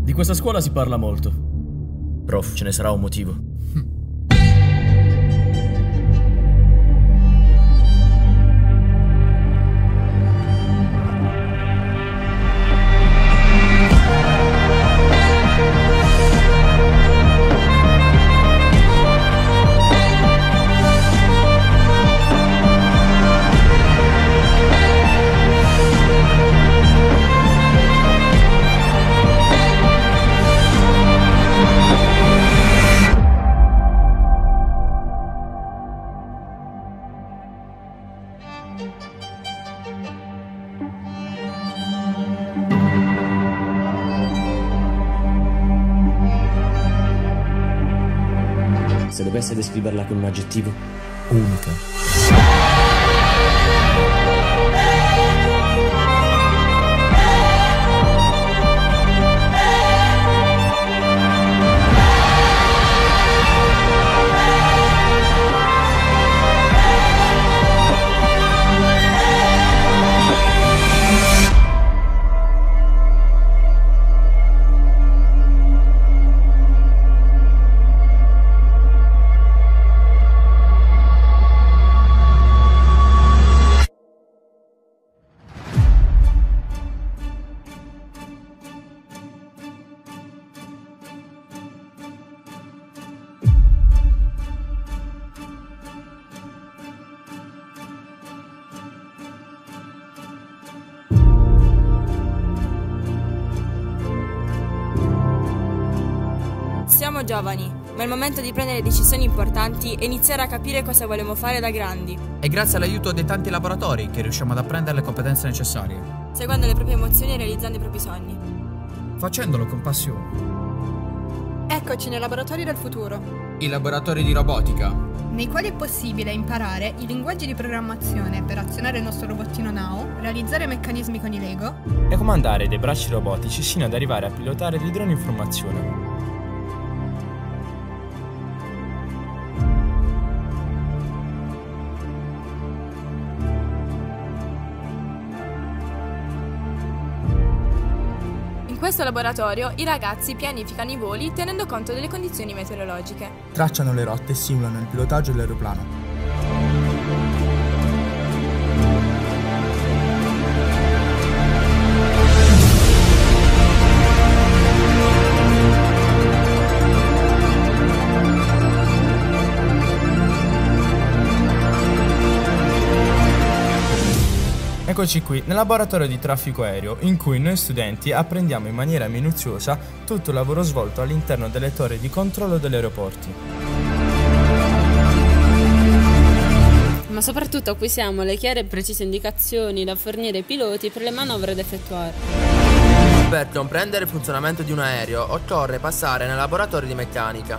Di questa scuola si parla molto. Prof, ce ne sarà un motivo. Se dovesse descriverla con un aggettivo, unica. Siamo giovani, ma è il momento di prendere decisioni importanti e iniziare a capire cosa vogliamo fare da grandi. È grazie all'aiuto dei tanti laboratori che riusciamo ad apprendere le competenze necessarie, Seguendo le proprie emozioni e realizzando i propri sogni. facendolo con passione. Eccoci nei laboratori del futuro, I laboratori di robotica, nei quali è possibile imparare i linguaggi di programmazione per azionare il nostro robottino Nao, realizzare meccanismi con i Lego e comandare dei bracci robotici sino ad arrivare a pilotare dei droni in formazione. In questo laboratorio i ragazzi pianificano i voli tenendo conto delle condizioni meteorologiche. Tracciano le rotte e simulano il pilotaggio dell'aeroplano. Eccoci qui nel laboratorio di traffico aereo, in cui noi studenti apprendiamo in maniera minuziosa tutto il lavoro svolto all'interno delle torri di controllo degli aeroporti. Ma soprattutto acquisiamo le chiare e precise indicazioni da fornire ai piloti per le manovre da effettuare. Per comprendere il funzionamento di un aereo occorre passare nel laboratorio di meccanica,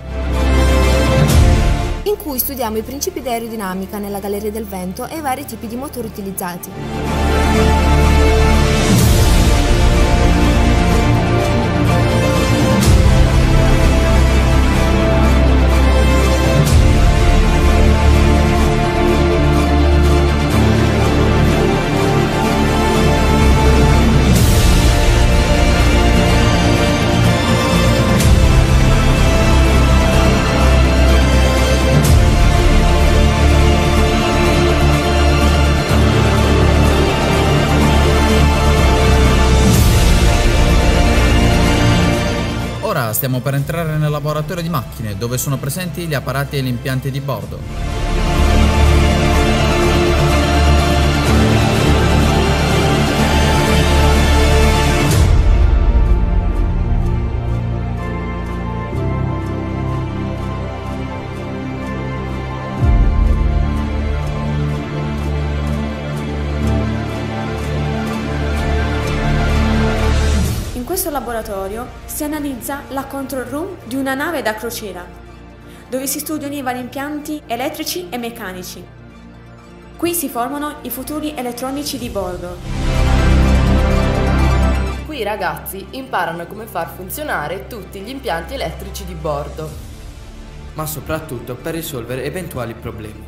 in cui studiamo i principi di aerodinamica nella galleria del vento e i vari tipi di motori utilizzati. Ora stiamo per entrare nel laboratorio di macchine, dove sono presenti gli apparati e gli impianti di bordo. In questo laboratorio si analizza la control room di una nave da crociera, dove si studiano i vari impianti elettrici e meccanici. Qui si formano i futuri elettronici di bordo. Qui i ragazzi imparano come far funzionare tutti gli impianti elettrici di bordo, ma soprattutto per risolvere eventuali problemi.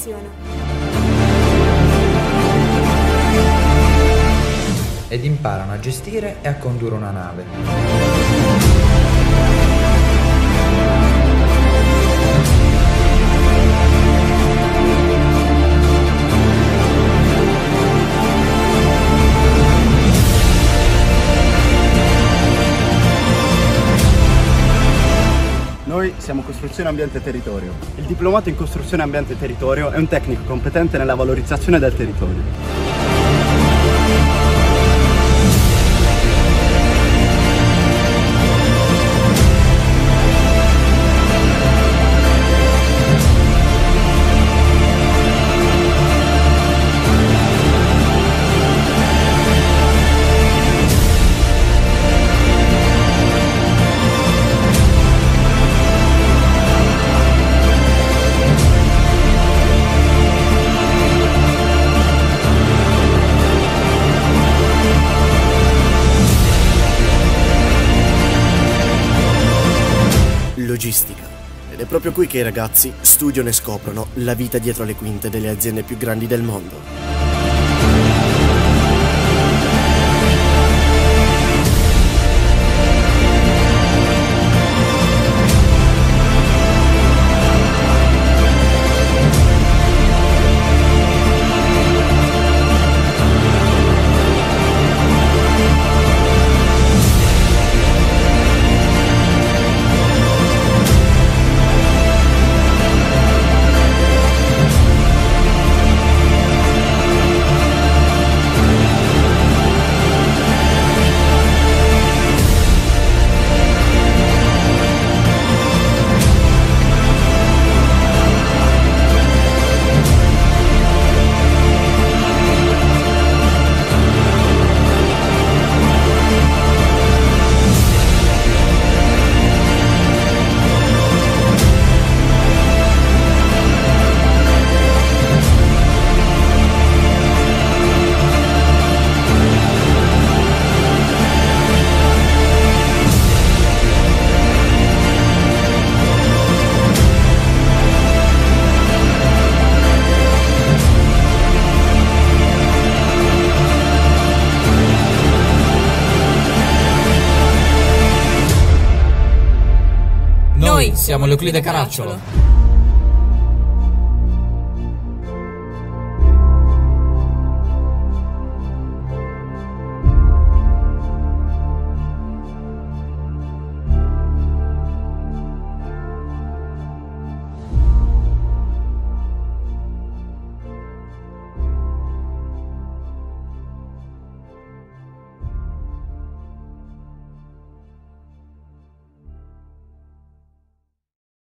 funziona. Ed imparano a gestire e a condurre una nave. Noi siamo Costruzione Ambiente e Territorio. Il diplomato in Costruzione Ambiente e Territorio è un tecnico competente nella valorizzazione del territorio. Logistica. Ed è proprio qui che i ragazzi studiano e scoprono la vita dietro le quinte delle aziende più grandi del mondo. Noi siamo l'Euclide Caracciolo.